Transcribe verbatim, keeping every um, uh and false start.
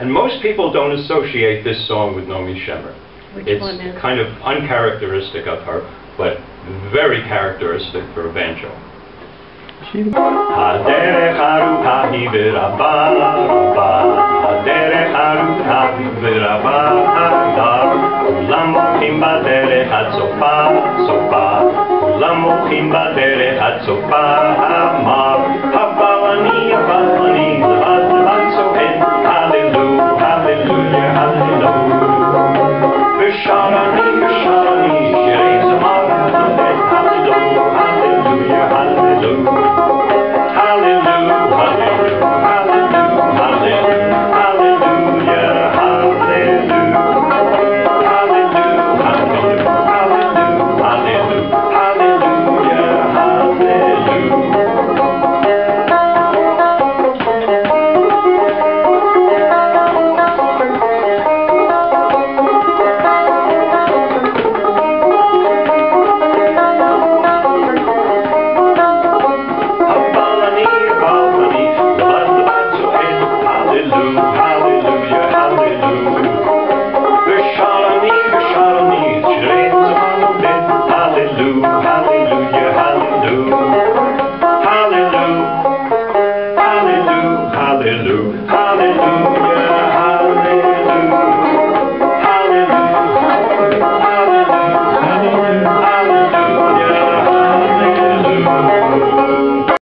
And most people don't associate this song with Naomi Shemer. Which It's one is? kind of uncharacteristic of her, but very characteristic for a banjo. הדרך ארוכה היא ורבה רבה, הדרך ארוכה היא ורבה רבה, כולם הולכים בדרך עד סופה סופה, כולם הולכים בדרך עד סופה